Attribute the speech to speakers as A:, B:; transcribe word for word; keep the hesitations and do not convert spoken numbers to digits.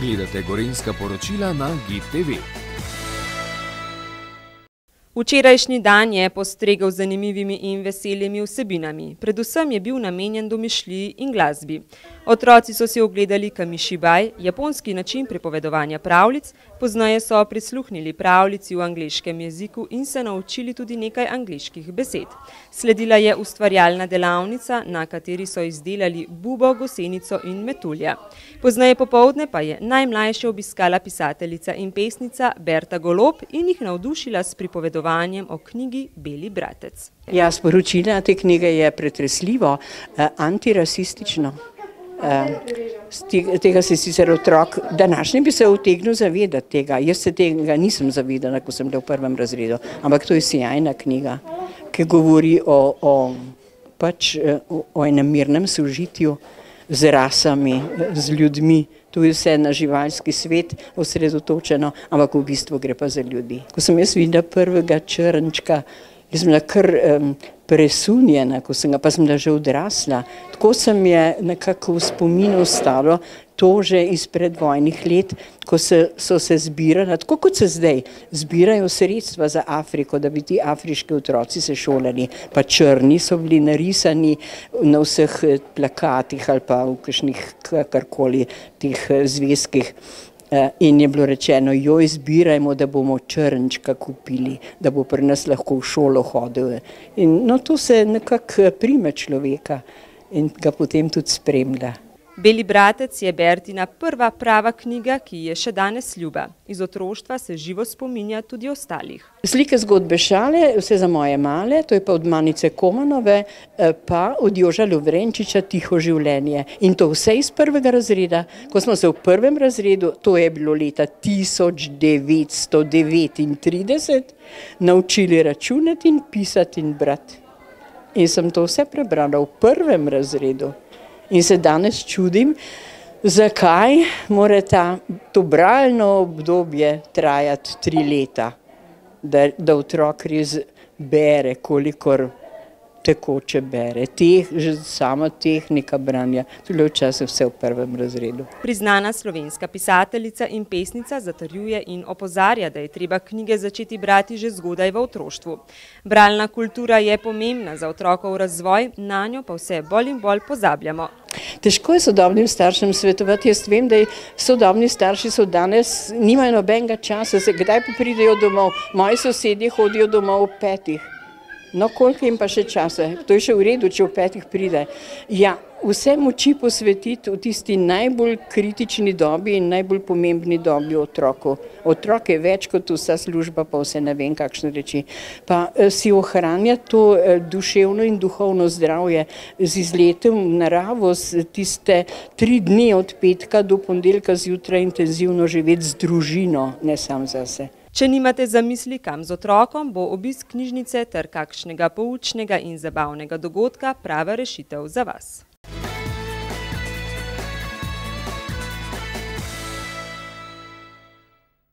A: Gledate Gorenjska poročila na Gib T V.
B: Včerajšnji dan je postregel z zanimivimi in veselimi vsebinami. Predvsem je bil namenjen domišljiji in glasbi. Otroci so si ogledali kamishibai, japonski način pripovedovanja pravljic, poznaje so prisluhnili pravljici v angleškem jeziku in se naučili tudi nekaj angleških besed. Sledila je ustvarjalna delavnica, na kateri so izdelali bubo, gosenico in metulja. Poznaje popoldne pa je najmlajše obiskala pisateljica in pesnica Berta Golob in jih navdušila s pripovedovanjem o knjigi Beli bratec.
C: Ja, sporočilo te knjige je pretresljivo, eh, antirasistično. Eh, tega se sicer otrok, današnji bi se utegnil zavedati tega. Jaz se tega nisem zavedala, ko sem bila v prvem razredu, ampak to je sjajna knjiga, ki govori o, o, pač, o, o enem mirnem sožitju z rasami, z ljudmi. Tu je vse na živalski svet osredotočeno, ampak v bistvu gre pa za ljudi. Ko sem jaz videla prvega črnčka, jaz sem bila kar um, presunjena, ko sem ga, pa sem bila že odrasla. Tako sem je nekako v spominu ostalo, to že iz predvojnih let, ko se, so se zbirala, tako kot se zdaj, zbirajo sredstva za Afriko, da bi ti afriški otroci se šolali, pa črni so bili narisani na vseh plakatih ali pa v kakšnih karkoli teh zvezkih. In je bilo rečeno, joj, zbirajmo, da bomo črnčka kupili, da bo pri nas lahko v šolo hodil. In no, to se nekako prime človeka in ga potem tudi spremlja.
B: Beli bratec je Bertina prva prava knjiga, ki je še danes ljuba. Iz otroštva se živo spominja tudi ostalih.
C: Slike, zgodbe, šale, vse za moje male, to je pa od Manice Komanove, pa od Joža Lovrenčiča Tiho življenje. In to vse iz prvega razreda. Ko smo se v prvem razredu, to je bilo leta tisoč devetsto devetintrideset, naučili računati in pisati in brati. In sem to vse prebrala v prvem razredu. In se danes čudim, zakaj mora ta, to bralno obdobje trajati tri leta, da, da otrok res bere, kolikor tekoče bere. Teh, že sama tehnika branja, tudi včasih vse v prvem razredu.
B: Priznana slovenska pisateljica in pesnica zatrjuje in opozarja, da je treba knjige začeti brati že zgodaj v otroštvu. Bralna kultura je pomembna za otrokov razvoj, nanjo pa vse bolj in bolj pozabljamo.
C: Težko je sodobnim staršem svetovati. Jaz vem, da sodobni starši so danes, nimajo nobenega časa, se kdaj pa pridejo domov. Moji sosedje hodijo domov ob petih. No, koliko jim pa še časa? To je še v redu, če v petih pride. Ja, vse moči posvetiti v tisti najbolj kritični dobi in najbolj pomembni dobi otroku. Otrok je več kot vsa služba, pa vse ne vem kakšne reči. Pa si ohranja to duševno in duhovno zdravje z izletom v naravo, tiste tri dni od petka do ponedeljka zjutraj intenzivno živeti z družino, ne sam zase.
B: Če nimate zamisli, kam z otrokom, bo obisk knjižnice ter kakšnega poučnega in zabavnega dogodka prava rešitev za vas.